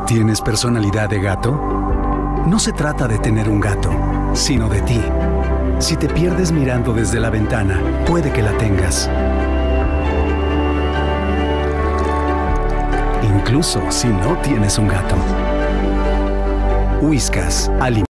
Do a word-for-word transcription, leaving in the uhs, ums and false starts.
¿Tienes personalidad de gato? No se trata de tener un gato, sino de ti. Si te pierdes mirando desde la ventana, puede que la tengas. Incluso si no tienes un gato. Whiskas, alimento.